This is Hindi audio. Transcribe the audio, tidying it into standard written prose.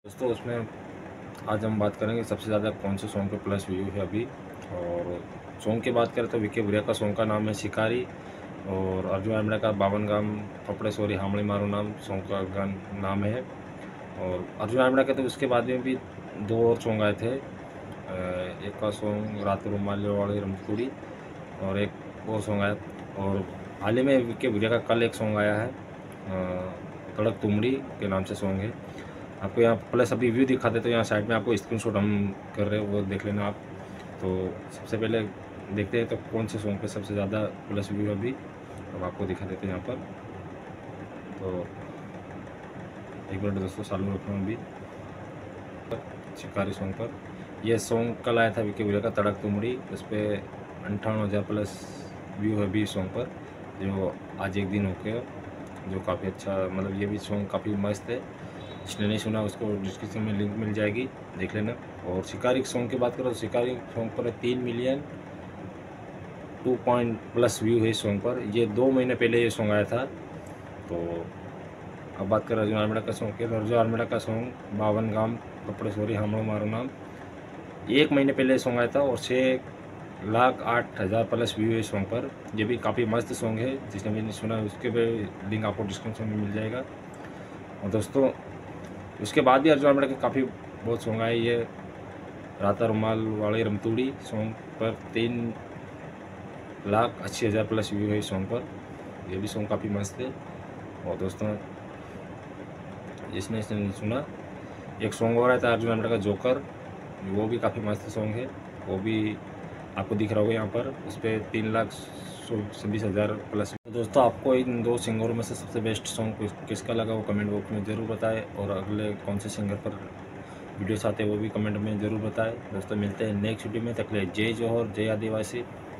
दोस्तों उसमें आज हम बात करेंगे सबसे ज़्यादा कौन से सॉन्ग पे प्लस व्यू है अभी। और सॉन्ग की बात करें तो विक्की भुरिया का सॉन्ग का नाम है शिकारी। और अर्जुन आमड़ा का बावन गाम कपड़े सोरी हामड़ी मारू नाम सॉन्ग का गान नाम है। और अर्जुन आमड़ा के तो उसके बाद में भी दो और सॉन्ग आए थे। एक का सॉन्ग रात रुमाल वाली रमतूड़ी और एक और सॉन्ग आया। और हाल ही में विक्की भुरिया का कल एक सॉन्ग आया है, तड़क तुमड़ी के नाम से सॉन्ग है। आपको यहाँ प्लस अभी व्यू दिखा देते, तो यहाँ साइड में आपको स्क्रीनशॉट हम कर रहे हैं, वो देख लेना आप। तो सबसे पहले देखते हैं तो कौन से सॉन्ग पे सबसे ज़्यादा प्लस व्यू है अभी। अब आपको दिखा देते हैं यहाँ पर। तो एक मिनट दोस्तों चालू रखना अभी। शिकारी सॉन्ग पर यह सॉन्ग कल आया था विक्की भुरिया का तड़क तुमड़ी। उस पर 58,000 प्लस व्यू है अभी सॉन्ग पर, जो आज एक दिन हो गया, जो काफ़ी अच्छा, मतलब ये भी सॉन्ग काफ़ी मस्त है। जिसने नहीं सुना उसको डिस्क्रिप्शन में लिंक मिल जाएगी, देख लेना। और शिकारी सॉन्ग की बात करो तो शिकारी सॉन्ग पर 3 मिलियन 2 पॉइंट प्लस व्यू है इस सॉन्ग पर। ये 2 महीने पहले ये सॉन्ग आया था। तो अब बात करें अर्जुन आर्मिड़ा का सॉन्ग की, तो अर्जुन आर्मिड़ा का सॉन्ग बावन गाम कपड़े सोरी हमड़ो मारो नाम 1 महीने पहले सॉन्ग आया था और 6,08,000 प्लस व्यू है इस सॉन्ग पर। ये भी काफ़ी मस्त सॉन्ग है, जिसने भी नहीं सुना उसके भी लिंक आपको डिस्क्रिप्शन में मिल जाएगा। और दोस्तों उसके बाद भी अर्जुन आर्मिड़ा के काफ़ी बहुत सॉन्ग आए। ये राता रुमाल वाली रमतूड़ी सॉन्ग पर 3,80,000 प्लस व्यू है इस सॉन्ग पर। ये भी सॉन्ग काफ़ी मस्त है। और दोस्तों जिसने इसने नहीं सुना, एक सॉन्ग और आया था अर्जुन आर्मिड़ा का जोकर, वो भी काफ़ी मस्त सॉन्ग है। वो भी आपको दिख रहा होगा यहाँ पर, उस पर 3,20,000 प्लस। तो दोस्तों आपको इन दो सिंगरों में से सबसे बेस्ट सॉन्ग किसका लगा वो कमेंट बॉक्स में ज़रूर बताएं। और अगले कौन से सिंगर पर वीडियोस आते हैं वो भी कमेंट में ज़रूर बताएं। दोस्तों मिलते हैं नेक्स्ट वीडियो में, तक के लिए जय जौहर जय आदिवासी।